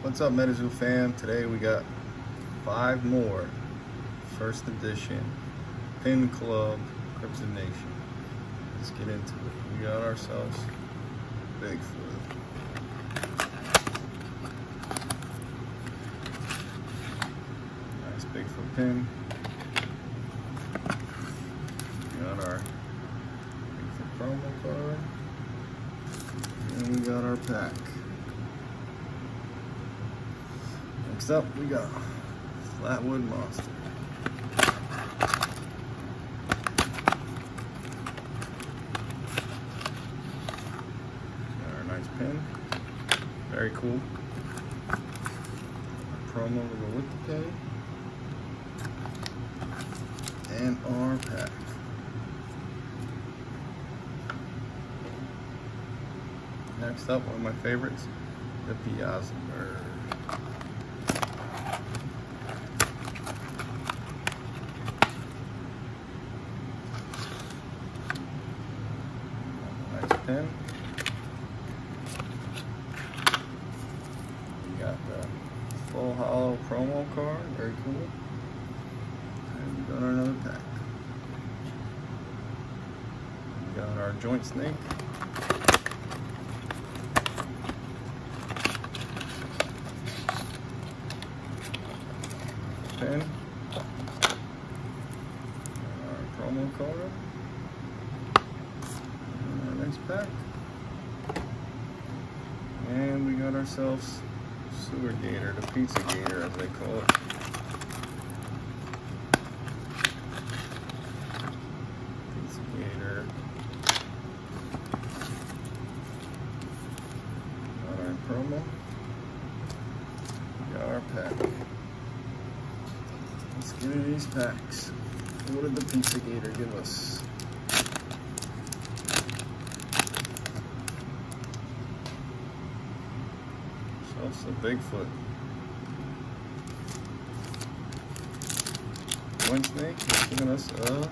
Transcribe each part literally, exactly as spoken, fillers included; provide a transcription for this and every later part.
What's up, MetaZoo fam? Today we got five more first edition Pin Club Cryptid Nation. Let's get into it. We got ourselves Bigfoot. Nice Bigfoot pin. We got our Bigfoot promo card. And we got our pack. Next up, we got Flatwood Monster. Got our nice pin. Very cool. Our promo to go with the pay. And our pack. Next up, one of my favorites, the Piazza Bird. Nice pin. We got the full hollow promo card, very cool. And we got our another pack. We got our joint snake. Pin, our promo card, and our next pack, and we got ourselves Sewer Gator, the Pizza Gator as they call it. Pizza Gator. Got our promo. Got our pack. Let's get into these packs. What did the Pizza Gator give us? Ourselves a Bigfoot. One snake, it's giving us a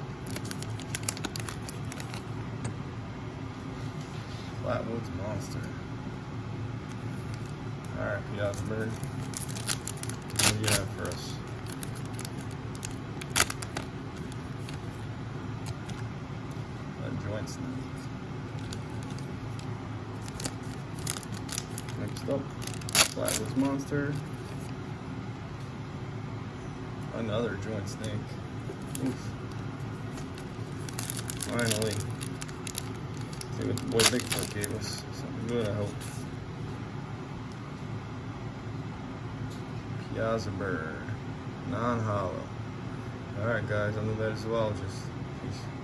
Flatwoods Monster. Alright, Piazza Bird. What do you have for us? Joint snake. Next up, Flatwoods Monster. Another joint snake. Oof. Finally. See what the boy Bigfoot gave us. Something good, I hope. Piazza Bird. Non-hollow. Alright guys, I'm the Metazoologist. Peace.